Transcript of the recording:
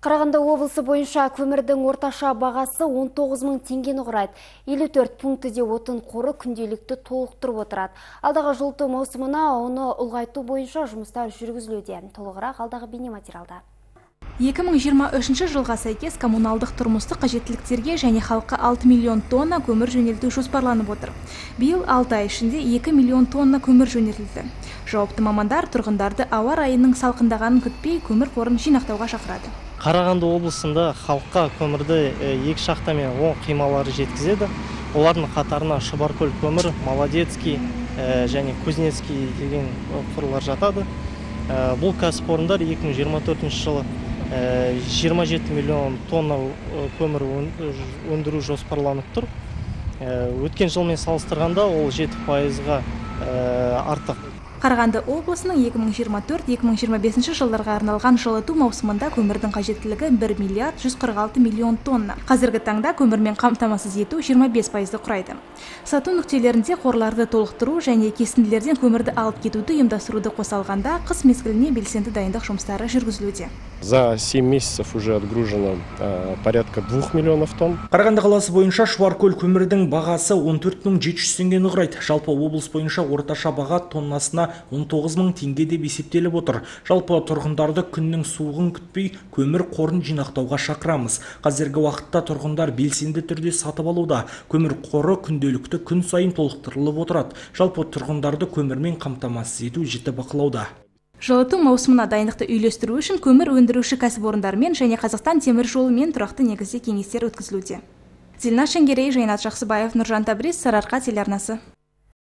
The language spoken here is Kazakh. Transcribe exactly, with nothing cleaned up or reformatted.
Қарағанды облысы бойынша көмірдің орташа бағасы он тоғыз мың теңгені құрайды. елу төрт пунктіде отын қоры күнделікті толықтырып отырады. Алдағы жылыту маусымына оны ұлғайту бойынша жұмыстар жүргізілуде. Толығырақ алдағы бейнематериалда. екі мың жиырма үшінші жылға сәйкес коммуналдық тұрмыстық қажеттіліктерге және халыққа алты миллион тонна көмір жөнелту жоспарланып отыр. Биыл алты ай ішінде екі миллион тонна көмір жөнелтілді. Жауапты мамандар тұрғындарды ауа райының салқындағанын күтпей көмір қорын жинақтауға шақырады. Қарағанды облысында халыққа көмірді екі шахтамен оң қималары жеткізеді. Олардың қатарына Шұбаркөл көмір, Молодецкий және Кузнецкий деген қорлар жатады. Бұл кәсіпорындар екі мың жиырма төртінші жылы жиырма жеті миллион тонна көмір өндіру жоспарланып тұр. Өткен жылмен салыстырғанда ол жеті пайызға артық. Қарағанды облысының екі мың жиырма төрт екі мың жиырма бесінші жылдарға арналған жылыту маусымында көмірдің қажеттілігі бір миллиард жүз қырық алты миллион тонна. Қазіргі таңда көмірмен қамтамасыз ету жиырма бес пайызды құрайды. Сату нүктелерінде қорларды толықтыру және кесінділерден көмірді алып кетуді ұйымдастыруды қоса алғанда қыс мезгіліне белсенді дайындық жұмыстары жүргізілуде. За семь месяцев уже отгружено э, порядка двух миллионов тонн. Қарағанды қаласы бойынша Шұбаркөл көмірдің бағасы он төрт мың жеті жүз теңгені құрайды. Жалпы облыс бойынша орташа баға тоннасына он тоғыз мың теңге деп есептеліп отыр. Жалпы тұрғындарды күннің суығын күтпей көмір қорын жинақтауға шақырамыз. Қазіргі уақытта тұрғындар белсенді түрде сатып алуда. Көмір қоры күнделікті күн сайын толықтырылып отырады. Жалпы тұрғындарды көмірмен қамтамасыз ету жіті бақылауда. Жылыту маусымына дайындықты үйлестіру үшін көмір өндіруші кәсіпорындармен және Қазақстан темір жолымен тұрақты негізде кеңестер өткізілуде. Зілна Шенгерей, Жайнат Жақсыбаев, Нұржан Табрис, Сарыарқа телеарнасы.